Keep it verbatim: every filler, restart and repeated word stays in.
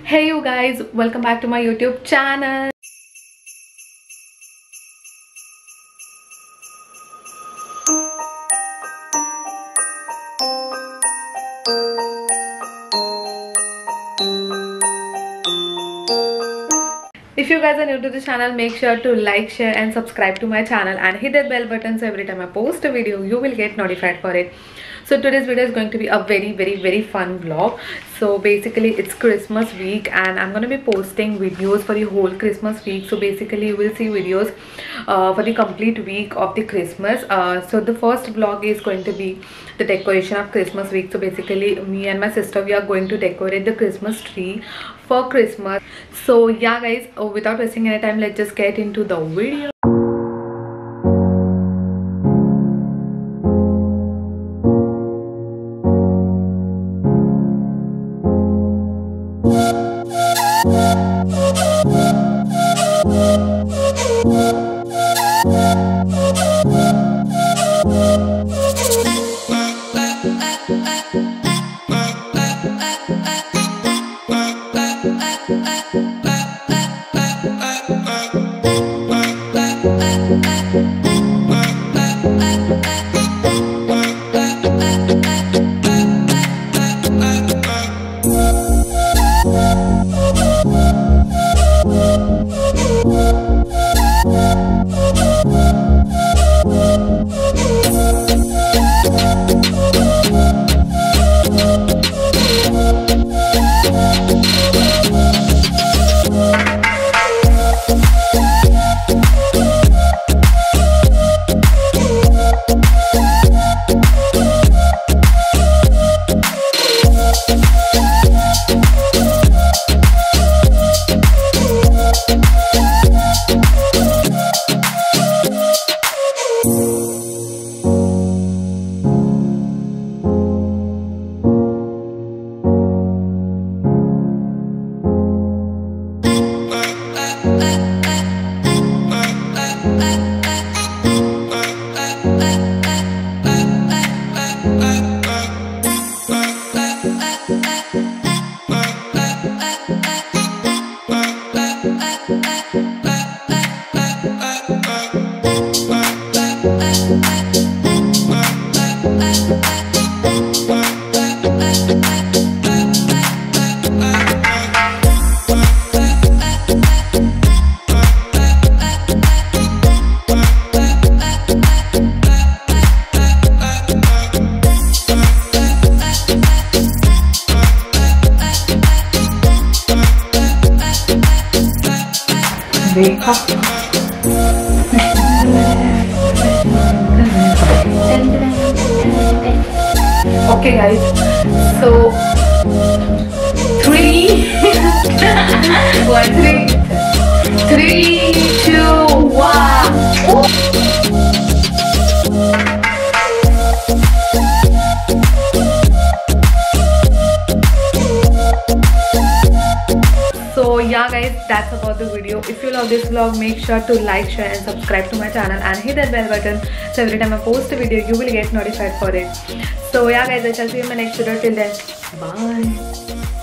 Hey you guys, welcome back to my YouTube channel. If you guys are new to the channel, make sure to like, share and subscribe to my channel and hit that bell button so every time I post a video you will get notified for it. So today's video is going to be a very very very fun vlog. So basically it's Christmas week and I'm going to be posting videos for the whole Christmas week. So basically you will see videos uh, for the complete week of the Christmas. Uh, so the first vlog is going to be the decoration of Christmas week. So basically me and my sister, we are going to decorate the Christmas tree for Christmas. So yeah guys, uh, without wasting any time, let's just get into the video. Okay guys, so three, one, three, three, two, one. So yeah guys, that's about the video. If you love this vlog, make sure to like, share and subscribe to my channel and hit that bell button so every time I post a video you will get notified for it. So yeah guys, I shall see you in my next video. Till then, bye.